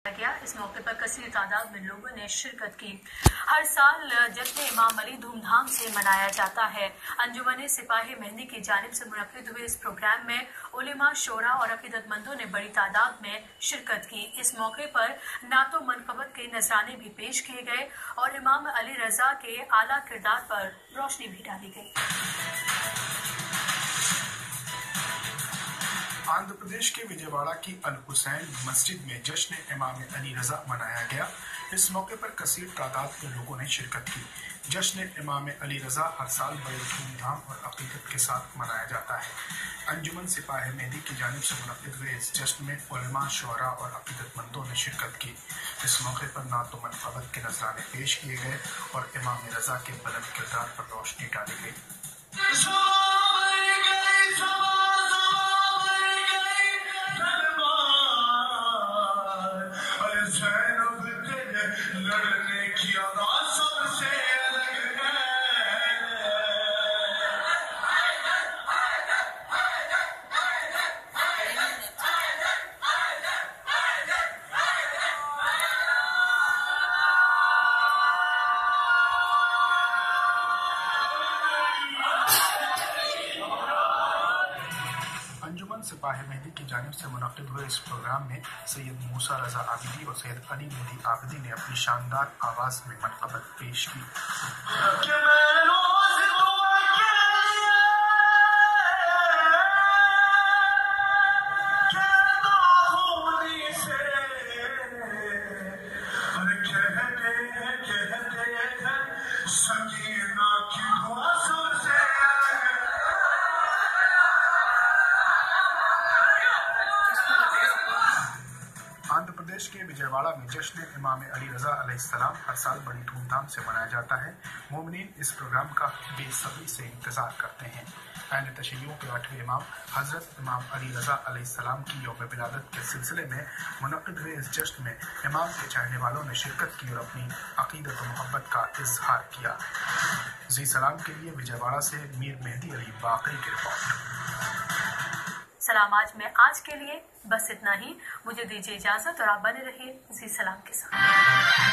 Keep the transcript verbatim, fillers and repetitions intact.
गया। इस मौके पर कसीर तादाद में लोगों ने शिरकत की। हर साल जश्न इमाम अली धूमधाम से मनाया जाता है। अंजुमन सिपाही मेहंदी की जानिब से मुनक्किद हुए इस प्रोग्राम में उलेमा, शोरा और अकीदतमंदों ने बड़ी तादाद में शिरकत की। इस मौके पर नातो मनकबत के नजराने भी पेश किए गए और इमाम अली रजा के आला किरदार पर रोशनी भी डाली गई। आंध्र प्रदेश के विजयवाड़ा की अल हुसैन मस्जिद में जश्न इमाम अली रजा मनाया गया। इस मौके पर कसीर तादाद में लोगों ने शिरकत की। जश्न इमाम अली रजा हर साल बड़े धूमधाम और अकीदत के साथ मनाया जाता है। अंजुमन सिपाही मेहंदी की जानिब से मुनक्किद हुए इस जश्न में उलमा, शुअरा और अकीदतमंदों ने शिरकत की। इस मौके पर नातो मनकबत के नजराने पेश किए गए और इमाम रजा के बुलंद किरदार पर रोशनी डाली गई। लड़ने की आवाज सबसे अलग है। अंजुमन सिपाही मेहंदी की जानिब से मुनक्किद हुए इस प्रोग्राम में सैयद मूसा रजा आबिदी और सैयद अली मोदी आबिदी ने अपनी शानदार आवाज में मनकबत पेश की। आंध्र प्रदेश के विजयवाड़ा में जश्न इमाम अली रजा अलैहिस्सलाम हर साल बड़ी धूमधाम से मनाया जाता है। मोमिनीन इस प्रोग्राम का बेसब्री से इंतजार करते हैं। ऐन तशय्युअ के आठवें इमाम हजरत इमाम अली रजा अलैहिस्सलाम की यौम विलादत के सिलसिले में मुनक्किद हुए इस जश्न में इमाम के चाहने वालों ने शिरकत की और अपनी अकीदत और मोहब्बत का इजहार किया। जी सलाम के लिए विजयवाड़ा से मीर मेहदी अली बाकरी की रिपोर्ट। सलाम आज में आज के लिए बस इतना ही। मुझे दीजिए इजाजत और आप बने रहिए जी सलाम के साथ।